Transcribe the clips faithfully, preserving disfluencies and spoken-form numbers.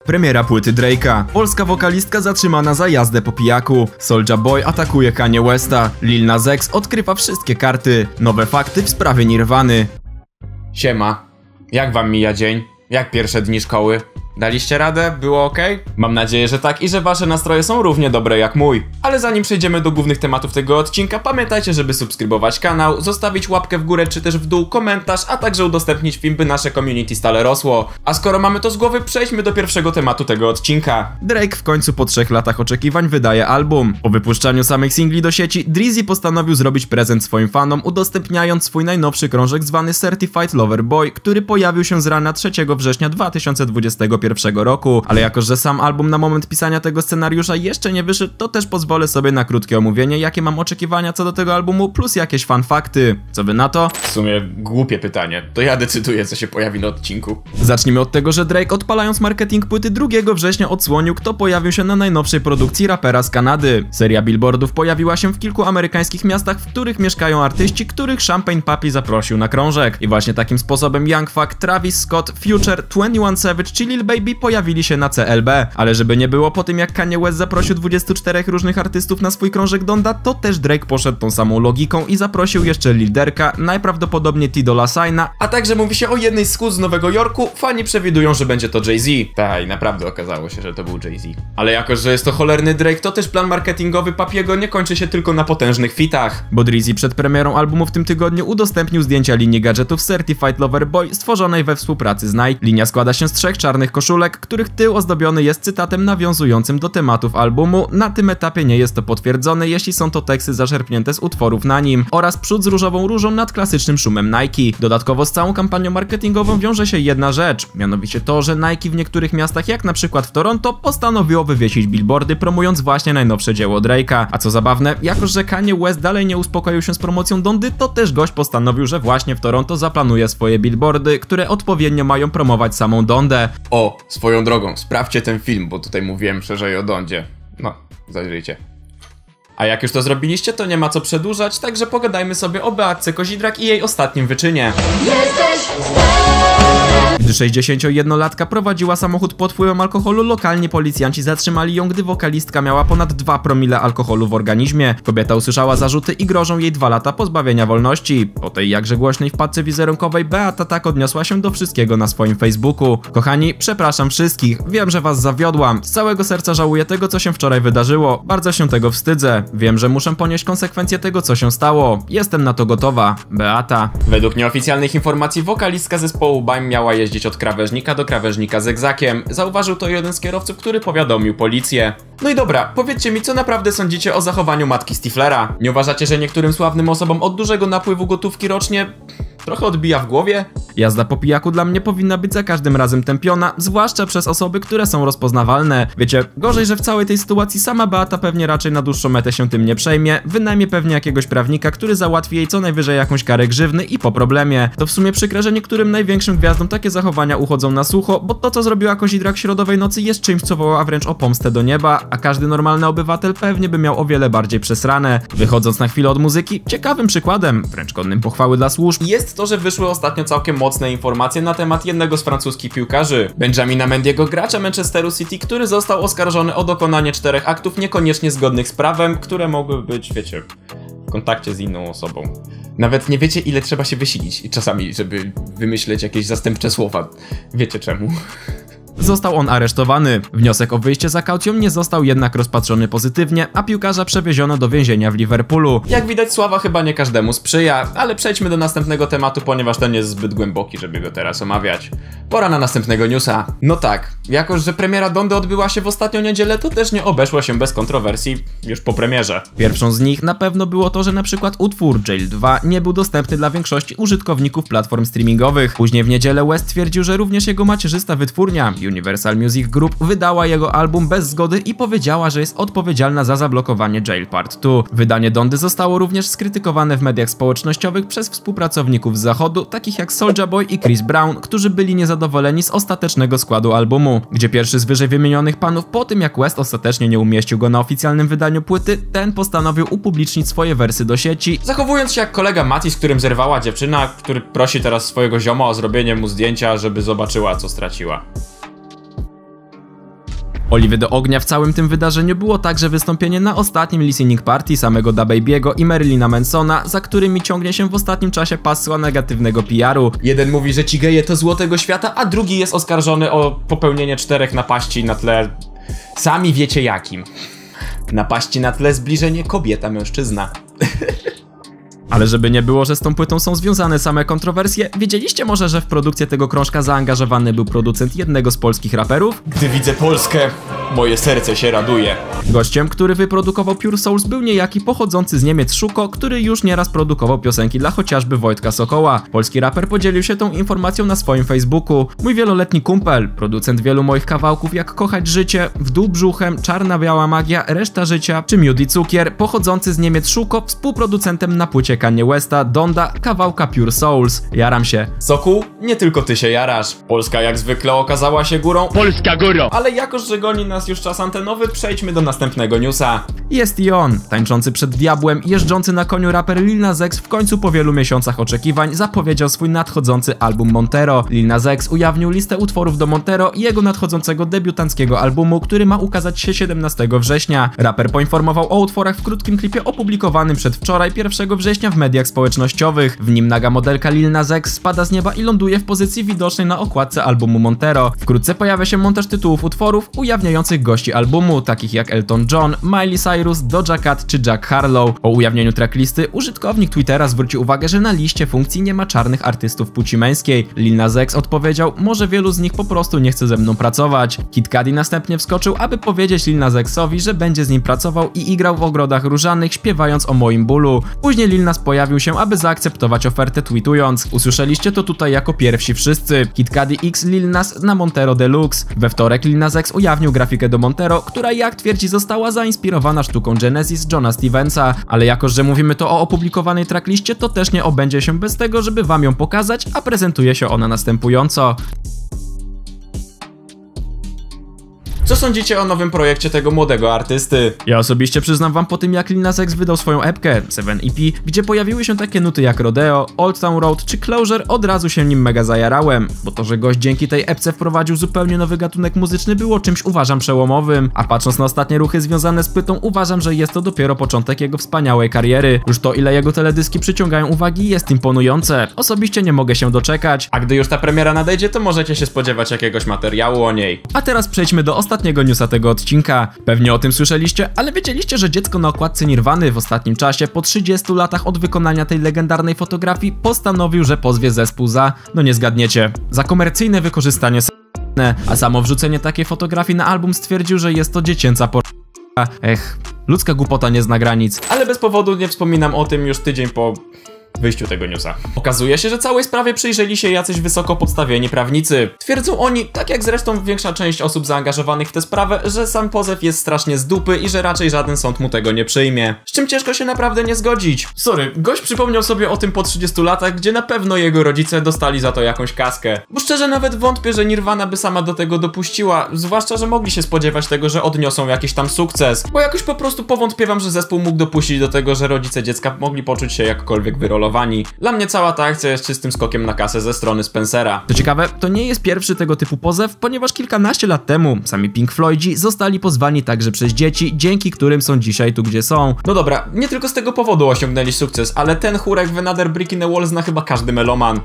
Premiera płyty Drake'a. Polska wokalistka zatrzymana za jazdę po pijaku. Soulja Boy atakuje Kanye Westa. Lil Nas X odkrywa wszystkie karty. Nowe fakty w sprawie Nirwany. Siema. Jak wam mija dzień? Jak pierwsze dni szkoły? Daliście radę? Było ok? Mam nadzieję, że tak i że wasze nastroje są równie dobre jak mój. Ale zanim przejdziemy do głównych tematów tego odcinka, pamiętajcie, żeby subskrybować kanał, zostawić łapkę w górę czy też w dół, komentarz, a także udostępnić film, by nasze community stale rosło. A skoro mamy to z głowy, przejdźmy do pierwszego tematu tego odcinka. Drake w końcu po trzech latach oczekiwań wydaje album. Po wypuszczaniu samych singli do sieci, Drizzy postanowił zrobić prezent swoim fanom, udostępniając swój najnowszy krążek zwany Certified Lover Boy, który pojawił się z rana trzeciego września dwa tysiące dwudziestego pierwszego roku, ale jako że sam album na moment pisania tego scenariusza jeszcze nie wyszedł, to też pozwolę sobie na krótkie omówienie, jakie mam oczekiwania co do tego albumu, plus jakieś fan fakty. Co wy na to? W sumie głupie pytanie, to ja decyduję, co się pojawi na odcinku. Zacznijmy od tego, że Drake, odpalając marketing płyty drugiego września, odsłonił, kto pojawił się na najnowszej produkcji rapera z Kanady. Seria billboardów pojawiła się w kilku amerykańskich miastach, w których mieszkają artyści, których Champagne Papi zaprosił na krążek. I właśnie takim sposobem Young Thug, Travis Scott, Future, twenty one Savage czy Lil Baby pojawili się na C L B, ale żeby nie było, po tym jak Kanye West zaprosił dwudziestu czterech różnych artystów na swój krążek Donda, to też Drake poszedł tą samą logiką i zaprosił jeszcze Lil Durka, najprawdopodobniej T Dolla Signa, a także mówi się o jednej z chód z Nowego Jorku. Fani przewidują, że będzie to Jay-Z. Tak, i naprawdę okazało się, że to był Jay-Z. Ale jako, że jest to cholerny Drake, to też plan marketingowy Papiego nie kończy się tylko na potężnych fitach, bo Drizzy przed premierą albumu w tym tygodniu udostępnił zdjęcia linii gadżetów Certified Lover Boy stworzonej we współpracy z Nike. Linia składa się z trzech czarnych koszulek, których tył ozdobiony jest cytatem nawiązującym do tematów albumu. Na tym etapie nie jest to potwierdzone, jeśli są to teksty zaczerpnięte z utworów na nim, oraz przód z różową różą nad klasycznym szumem Nike. Dodatkowo z całą kampanią marketingową wiąże się jedna rzecz, mianowicie to, że Nike w niektórych miastach, jak na przykład w Toronto, postanowiło wywiesić billboardy, promując właśnie najnowsze dzieło Drake'a. A co zabawne, jako że Kanye West dalej nie uspokoił się z promocją Dondy, to też gość postanowił, że właśnie w Toronto zaplanuje swoje billboardy, które odpowiednio mają promować samą Dondę. O, swoją drogą, sprawdźcie ten film, bo tutaj mówiłem szerzej o Dondzie. No, zajrzyjcie. A jak już to zrobiliście, to nie ma co przedłużać, także pogadajmy sobie o Beatce Kozidrak i jej ostatnim wyczynie. Jesteś Gdy sześćdziesięciojednolatka prowadziła samochód pod wpływem alkoholu, lokalni policjanci zatrzymali ją, gdy wokalistka miała ponad dwa promile alkoholu w organizmie. Kobieta usłyszała zarzuty i grożą jej dwa lata pozbawienia wolności. Po tej jakże głośnej wpadce wizerunkowej Beata tak odniosła się do wszystkiego na swoim Facebooku. Kochani, przepraszam wszystkich, wiem, że was zawiodłam. Z całego serca żałuję tego, co się wczoraj wydarzyło. Bardzo się tego wstydzę. Wiem, że muszę ponieść konsekwencje tego, co się stało. Jestem na to gotowa. Beata. Według nieoficjalnych informacji wokalistka zespołu Baim miała jeździć od krawężnika do krawężnika zegzakiem. Zauważył to jeden z kierowców, który powiadomił policję. No i dobra, powiedzcie mi, co naprawdę sądzicie o zachowaniu matki Stiflera? Nie uważacie, że niektórym sławnym osobom od dużego napływu gotówki rocznie trochę odbija w głowie? Jazda po pijaku dla mnie powinna być za każdym razem tępiona, zwłaszcza przez osoby, które są rozpoznawalne. Wiecie, gorzej, że w całej tej sytuacji sama Beata pewnie raczej na dłuższą metę się tym nie przejmie, wynajmie pewnie jakiegoś prawnika, który załatwi jej co najwyżej jakąś karę grzywny i po problemie. To w sumie przykre, że niektórym największym gwiazdom takie zachowania uchodzą na sucho, bo to, co zrobiła Kozidrak środowej nocy, jest czymś, co woła wręcz o pomstę do nieba, a każdy normalny obywatel pewnie by miał o wiele bardziej przesrane. Wychodząc na chwilę od muzyki, ciekawym przykładem, wręcz godnym pochwały dla służb, jest to, że wyszły ostatnio całkiem mocne informacje na temat jednego z francuskich piłkarzy, Benjamina Mendiego, gracza Manchesteru City, który został oskarżony o dokonanie czterech aktów niekoniecznie zgodnych z prawem, które mogły być, wiecie, w kontakcie z inną osobą. Nawet nie wiecie, ile trzeba się wysilić czasami, żeby wymyśleć jakieś zastępcze słowa. Wiecie czemu? Został on aresztowany. Wniosek o wyjście za kaucją nie został jednak rozpatrzony pozytywnie, a piłkarza przewieziono do więzienia w Liverpoolu. Jak widać, sława chyba nie każdemu sprzyja, ale przejdźmy do następnego tematu, ponieważ ten jest zbyt głęboki, żeby go teraz omawiać. Pora na następnego newsa. No tak, jako że premiera Dondy odbyła się w ostatnią niedzielę, to też nie obeszło się bez kontrowersji już po premierze. Pierwszą z nich na pewno było to, że na przykład utwór Jail dwa nie był dostępny dla większości użytkowników platform streamingowych. Później w niedzielę West twierdził, że również jego macierzysta wytwórnia Universal Music Group wydała jego album bez zgody i powiedziała, że jest odpowiedzialna za zablokowanie Jail Part dwa. Wydanie Dondy zostało również skrytykowane w mediach społecznościowych przez współpracowników z zachodu, takich jak Soulja Boy i Chris Brown, którzy byli niezadowoleni z ostatecznego składu albumu, gdzie pierwszy z wyżej wymienionych panów, po tym jak West ostatecznie nie umieścił go na oficjalnym wydaniu płyty, ten postanowił upublicznić swoje wersy do sieci, zachowując się jak kolega Mati, z którym zerwała dziewczyna, który prosi teraz swojego zioma o zrobienie mu zdjęcia, żeby zobaczyła, co straciła. Oliwy do ognia w całym tym wydarzeniu było także wystąpienie na ostatnim listening party samego DaBaby'ego i Marilyna Mansona, za którymi ciągnie się w ostatnim czasie pasła negatywnego P R u. Jeden mówi, że ci geje to zło tego świata, a drugi jest oskarżony o popełnienie czterech napaści na tle... sami wiecie jakim. Napaści na tle zbliżenie kobieta-mężczyzna. Ale żeby nie było, że z tą płytą są związane same kontrowersje, wiedzieliście może, że w produkcję tego krążka zaangażowany był producent jednego z polskich raperów? Gdy widzę Polskę, moje serce się raduje. Gościem, który wyprodukował Pure Souls, był niejaki pochodzący z Niemiec Szuko, który już nieraz produkował piosenki dla chociażby Wojtka Sokoła. Polski raper podzielił się tą informacją na swoim Facebooku. Mój wieloletni kumpel, producent wielu moich kawałków jak Kochać Życie, W dół brzuchem, Czarna biała magia, Reszta życia czy Miód i cukier, pochodzący z Niemiec Szuko, współproducentem na płycie Kanye Westa, Donda, kawałka Pure Souls. Jaram się. Sokół, nie tylko ty się jarasz. Polska jak zwykle okazała się górą. Polska górą! Ale jakoż, że goni nas już czas antenowy, przejdźmy do następnego newsa. Jest i on, tańczący przed diabłem, jeżdżący na koniu raper Lil Nas X w końcu po wielu miesiącach oczekiwań zapowiedział swój nadchodzący album Montero. Lil Nas X ujawnił listę utworów do Montero i jego nadchodzącego debiutanckiego albumu, który ma ukazać się siedemnastego września. Raper poinformował o utworach w krótkim klipie opublikowanym przedwczoraj, pierwszego września w mediach społecznościowych. W nim naga modelka Lil Nas X spada z nieba i ląduje w pozycji widocznej na okładce albumu Montero. Wkrótce pojawia się montaż tytułów utworów ujawniających gości albumu, takich jak Elton John, Miley Cyrus, Doja Cat czy Jack Harlow. Po ujawnieniu tracklisty użytkownik Twittera zwrócił uwagę, że na liście funkcji nie ma czarnych artystów płci męskiej. Lil Nas X odpowiedział, może wielu z nich po prostu nie chce ze mną pracować. Kid Cudi następnie wskoczył, aby powiedzieć Lil Nas Xowi, że będzie z nim pracował i igrał w ogrodach różanych, śpiewając o moim bólu. Później Lil Nas pojawił się, aby zaakceptować ofertę, tweetując: usłyszeliście to tutaj jako pierwsi wszyscy. Kid Cudi X Lil Nas na Montero Deluxe. We wtorek Lil Nas X ujawnił grafikę do Montero, która jak twierdzi została zainspirowana sztuką Genesis Johna Stevensa, ale jako że mówimy to o opublikowanej trackliście, to też nie obędzie się bez tego, żeby wam ją pokazać, a prezentuje się ona następująco. Co sądzicie o nowym projekcie tego młodego artysty? Ja osobiście przyznam wam, po tym jak Lil Nas X wydał swoją epkę Seven E P, gdzie pojawiły się takie nuty jak Rodeo, Old Town Road czy Closure, od razu się nim mega zajarałem, bo to, że gość dzięki tej epce wprowadził zupełnie nowy gatunek muzyczny, było czymś, uważam, przełomowym, a patrząc na ostatnie ruchy związane z płytą, uważam, że jest to dopiero początek jego wspaniałej kariery. Już to, ile jego teledyski przyciągają uwagi, jest imponujące. Osobiście nie mogę się doczekać, a gdy już ta premiera nadejdzie, to możecie się spodziewać jakiegoś materiału o niej. A teraz przejdźmy do ostatniego ostatniego newsa tego odcinka. Pewnie o tym słyszeliście, ale wiedzieliście, że dziecko na okładce Nirwany w ostatnim czasie, po trzydziestu latach od wykonania tej legendarnej fotografii, postanowił, że pozwie zespół za, no nie zgadniecie, za komercyjne wykorzystanie s***ne, a samo wrzucenie takiej fotografii na album stwierdził, że jest to dziecięca por... Ech, ludzka głupota nie zna granic. Ale bez powodu nie wspominam o tym już tydzień po wyjściu tego newsa. Okazuje się, że całej sprawie przyjrzeli się jacyś wysoko podstawieni prawnicy. Twierdzą oni, tak jak zresztą większa część osób zaangażowanych w tę sprawę, że sam pozew jest strasznie z dupy i że raczej żaden sąd mu tego nie przyjmie. Z czym ciężko się naprawdę nie zgodzić. Sorry, gość przypomniał sobie o tym po trzydziestu latach, gdzie na pewno jego rodzice dostali za to jakąś kaskę. Bo szczerze nawet wątpię, że Nirvana by sama do tego dopuściła, zwłaszcza, że mogli się spodziewać tego, że odniosą jakiś tam sukces. Bo jakoś po prostu powątpiewam, że zespół mógł dopuścić do tego, że rodzice dziecka mogli poczuć się jakkolwiek wyrolowani. Dla mnie cała ta akcja jest czystym skokiem na kasę ze strony Spencera. Co ciekawe, to nie jest pierwszy tego typu pozew, ponieważ kilkanaście lat temu sami Pink Floydzi zostali pozwani także przez dzieci, dzięki którym są dzisiaj tu, gdzie są. No dobra, nie tylko z tego powodu osiągnęli sukces, ale ten chórek w Another Brick in the Wall zna chyba każdy meloman.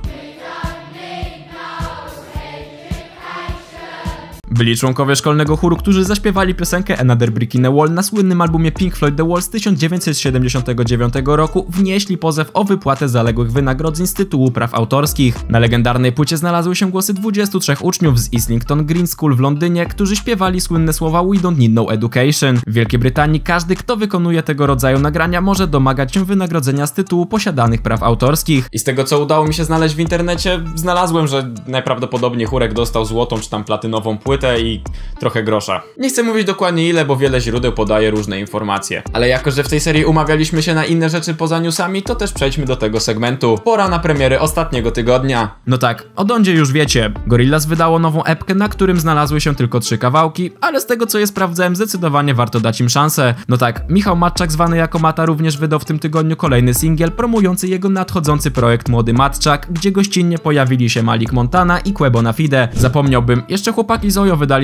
Byli członkowie szkolnego chóru, którzy zaśpiewali piosenkę Another Brick in the Wall na słynnym albumie Pink Floyd The Wall z tysiąc dziewięćset siedemdziesiątego dziewiątego roku, wnieśli pozew o wypłatę zaległych wynagrodzeń z tytułu praw autorskich. Na legendarnej płycie znalazły się głosy dwudziestu trzech uczniów z Islington Green School w Londynie, którzy śpiewali słynne słowa We don't need no education. W Wielkiej Brytanii każdy, kto wykonuje tego rodzaju nagrania, może domagać się wynagrodzenia z tytułu posiadanych praw autorskich. I z tego, co udało mi się znaleźć w internecie, znalazłem, że najprawdopodobniej chórek dostał złotą czy tam platynową płytę i trochę grosza. Nie chcę mówić dokładnie ile, bo wiele źródeł podaje różne informacje. Ale jako, że w tej serii umawialiśmy się na inne rzeczy poza newsami, to też przejdźmy do tego segmentu. Pora na premiery ostatniego tygodnia. No tak, o Dondzie już wiecie. Gorillaz wydało nową epkę, na którym znalazły się tylko trzy kawałki, ale z tego, co je sprawdzałem, zdecydowanie warto dać im szansę. No tak, Michał Matczak, zwany jako Mata, również wydał w tym tygodniu kolejny singiel promujący jego nadchodzący projekt Młody Matczak, gdzie gościnnie pojawili się Malik Montana i Quebo na Fide. Zapomniałbym, jeszcze chłopaki z Ojo wydali swój ostatni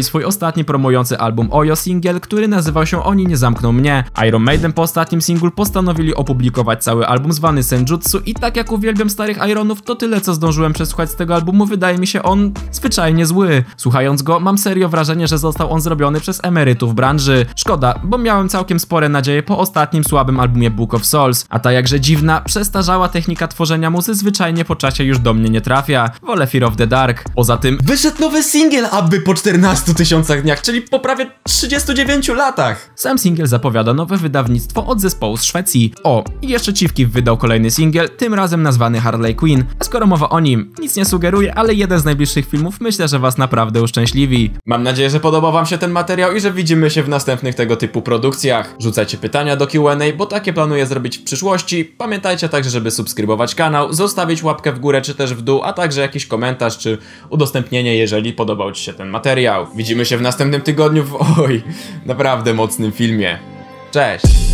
ostatni promujący album Ojo singiel, który nazywał się Oni nie zamkną mnie. Iron Maiden po ostatnim singlu postanowili opublikować cały album zwany Senjutsu i tak jak uwielbiam starych Ironów, to tyle co zdążyłem przesłuchać z tego albumu, wydaje mi się on zwyczajnie zły. Słuchając go, mam serio wrażenie, że został on zrobiony przez emerytów branży. Szkoda, bo miałem całkiem spore nadzieje po ostatnim słabym albumie Book of Souls, a ta jakże dziwna, przestarzała technika tworzenia muzy zwyczajnie po czasie już do mnie nie trafia. Wolę Fear of the Dark. Poza tym wyszedł nowy singiel Abby po czternastu tysiącach dniach, czyli po prawie trzydziestu dziewięciu latach. Sam singiel zapowiada nowe wydawnictwo od zespołu z Szwecji. O, i jeszcze Chiefkeef wydał kolejny singiel, tym razem nazwany Harley Quinn. A skoro mowa o nim, nic nie sugeruje, ale jeden z najbliższych filmów myślę, że was naprawdę uszczęśliwi. Mam nadzieję, że podobał wam się ten materiał i że widzimy się w następnych tego typu produkcjach. Rzucajcie pytania do Q and A, bo takie planuję zrobić w przyszłości. Pamiętajcie także, żeby subskrybować kanał, zostawić łapkę w górę czy też w dół, a także jakiś komentarz czy udostępnienie, jeżeli podobał ci się ten materiał. Widzimy się w następnym tygodniu w oj, naprawdę mocnym filmie. Cześć!